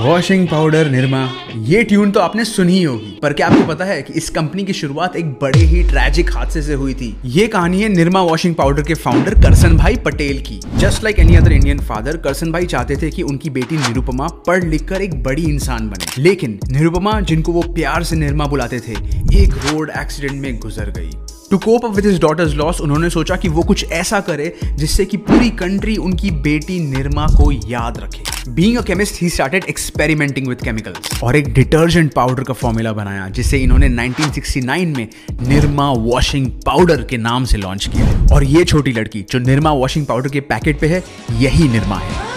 Washing powder Nirma, ये tune तो आपने सुनी ही होगी, पर क्या आपको पता है कि इस कंपनी की शुरुआत एक बड़े ही ट्रैजिक हादसे से हुई थी। ये कहानी है निरमा वॉशिंग पाउडर के फाउंडर करसन भाई पटेल की। Just like any other Indian father, Karsanbhai चाहते थे कि उनकी बेटी निरुपमा पढ़ लिख कर एक बड़ी इंसान बने, लेकिन निरुपमा, जिनको वो प्यार से निरमा बुलाते थे, एक रोड एक्सीडेंट में गुजर गई। To cope up with his daughter's loss, उन्होंने सोचा कि वो कुछ ऐसा करे जिससे कि पूरी कंट्री उनकी बेटी निरमा को याद रखे। Being a chemist, he started experimenting with chemicals और एक डिटर्जेंट पाउडर का फॉर्मूला बनाया, जिसे इन्होंने 1969 में निरमा वॉशिंग पाउडर के नाम से लॉन्च किया। और ये छोटी लड़की जो निरमा वॉशिंग पाउडर के पैकेट पे है, यही निरमा है।